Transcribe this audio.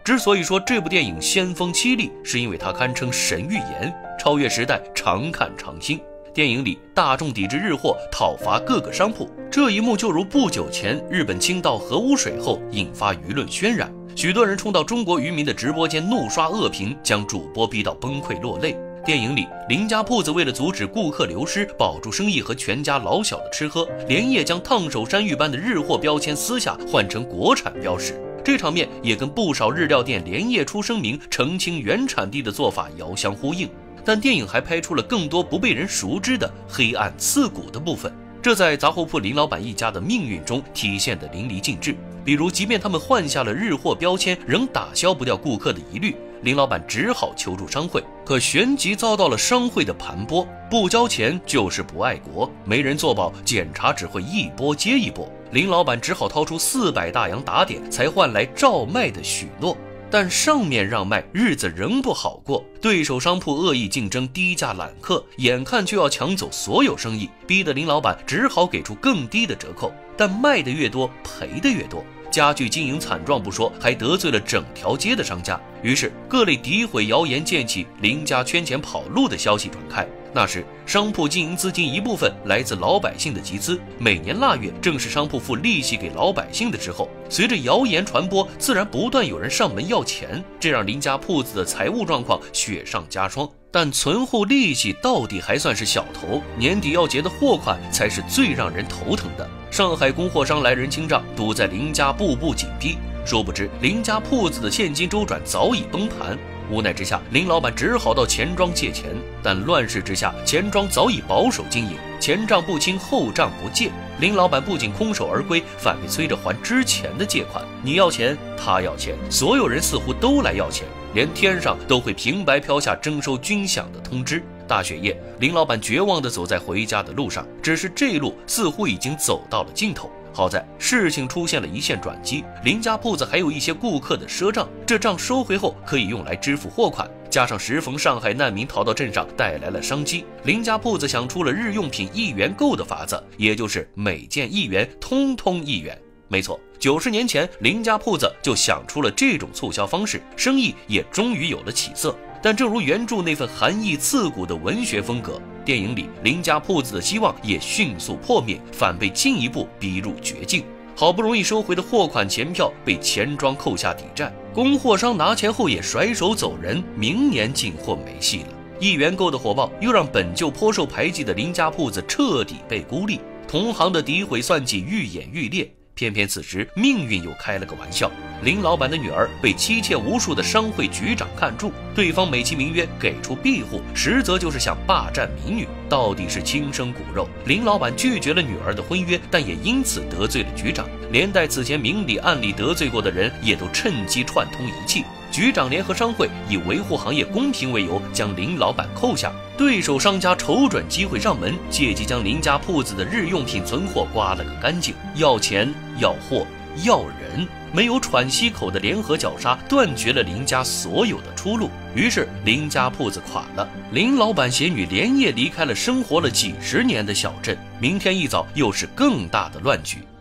之所以说这部电影先锋凄厉，是因为它堪称神预言，超越时代，常看常新。电影里大众抵制日货，讨伐各个商铺，这一幕就如不久前日本倾倒核污水后引发舆论渲染，许多人冲到中国渔民的直播间怒刷恶评，将主播逼到崩溃落泪。电影里林家铺子为了阻止顾客流失，保住生意和全家老小的吃喝，连夜将烫手山芋般的日货标签撕下，换成国产标识。这场面也跟不少日料店连夜出声明澄清原产地的做法遥相呼应。但电影还拍出了更多不被人熟知的黑暗刺骨的部分，这在杂货铺林老板一家的命运中体现得淋漓尽致。比如即便他们换下了日货标签，仍打消不掉顾客的疑虑，林老板只好求助商会，可旋即遭到了商会的盘剥，不交钱就是不爱国，没人作保，检查只会一波接一波，林老板只好掏出400大洋打点，才换来照卖的许诺。但上面让卖，日子仍不好过，对手商铺恶意竞争，低价揽客，眼看就要抢走所有生意，逼得林老板只好给出更低的折扣，但卖的越多，赔的越多，家具经营惨状不说，还得罪了整条街的商家。于是各类诋毁谣言渐起，林家圈钱跑路的消息传开。那时商铺经营资金一部分来自老百姓的集资，每年腊月正是商铺付利息给老百姓的时候，随着谣言传播，自然不断有人上门要钱，这让林家铺子的财务状况雪上加霜。但存户利息到底还算是小头，年底要结的货款才是最让人头疼的。上海供货商来人清账，堵在林家步步紧逼，殊不知林家铺子的现金周转早已崩盘。无奈之下，林老板只好到钱庄借钱，但乱世之下，钱庄早已保守经营，前账不清，后账不借。林老板不仅空手而归，反被催着还之前的借款。你要钱，他要钱，所有人似乎都来要钱，连天上都会平白飘下征收军饷的通知。大雪夜，林老板绝望地走在回家的路上，只是这路似乎已经走到了尽头。好在事情出现了一线转机，林家铺子还有一些顾客的赊账，这账收回后可以用来支付货款，加上时逢上海难民逃到镇上带来了商机，林家铺子想出了日用品1元购的法子，也就是每件1元，通通1元。没错，90年前林家铺子就想出了这种促销方式，生意也终于有了起色。但正如原著那份寒意刺骨的文学风格，电影里林家铺子的希望也迅速破灭，反被进一步逼入绝境。好不容易收回的货款钱票被钱庄扣下抵债，供货商拿钱后也甩手走人，明年进货没戏了。1元购的火爆又让本就颇受排挤的林家铺子彻底被孤立，同行的诋毁算计愈演愈烈。偏偏此时命运又开了个玩笑，林老板的女儿被妻妾无数的商会局长看中，对方美其名曰给出庇护，实则就是想霸占民女，到底是亲生骨肉。林老板拒绝了女儿的婚约，但也因此得罪了局长，连带此前明里暗里得罪过的人也都趁机串通一气。局长联合商会以维护行业公平为由，将林老板扣下，对手商家瞅准机会上门，借机将林家铺子的日用品存货刮了个干净，要钱要货要人，没有喘息口的联合绞杀断绝了林家所有的出路。于是林家铺子垮了，林老板携女连夜离开了生活了几10年的小镇，明天一早又是更大的乱局。